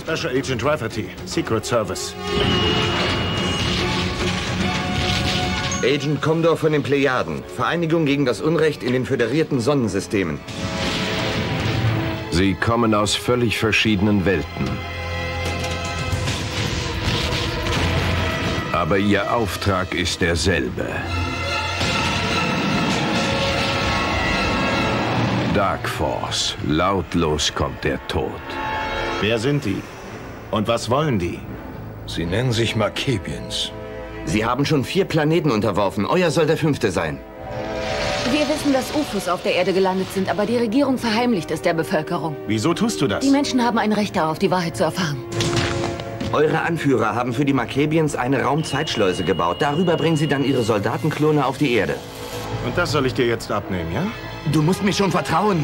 Special Agent Rafferty, Secret Service. Agent Condor von den Plejaden. Vereinigung gegen das Unrecht in den föderierten Sonnensystemen. Sie kommen aus völlig verschiedenen Welten. Aber Ihr Auftrag ist derselbe. Dark Force. Lautlos kommt der Tod. Wer sind die? Und was wollen die? Sie nennen sich Makebians. Sie haben schon 4 Planeten unterworfen. Euer soll der 5. sein. Wir wissen, dass UFOs auf der Erde gelandet sind, aber die Regierung verheimlicht es der Bevölkerung. Wieso tust du das? Die Menschen haben ein Recht darauf, die Wahrheit zu erfahren. Eure Anführer haben für die Makebians eine Raumzeitschleuse gebaut. Darüber bringen sie dann ihre Soldatenklone auf die Erde. Und das soll ich dir jetzt abnehmen, ja? Du musst mir schon vertrauen.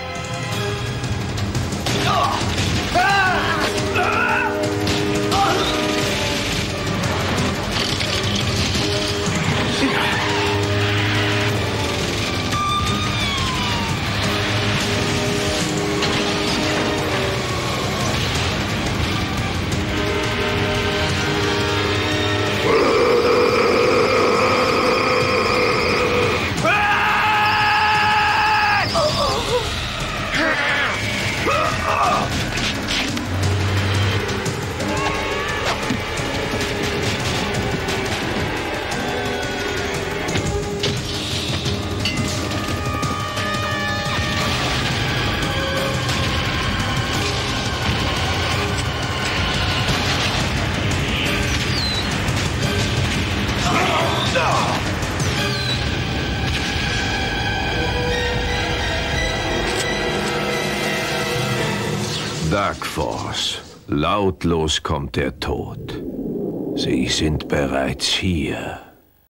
Dark Force. Lautlos kommt der Tod. Sie sind bereits hier.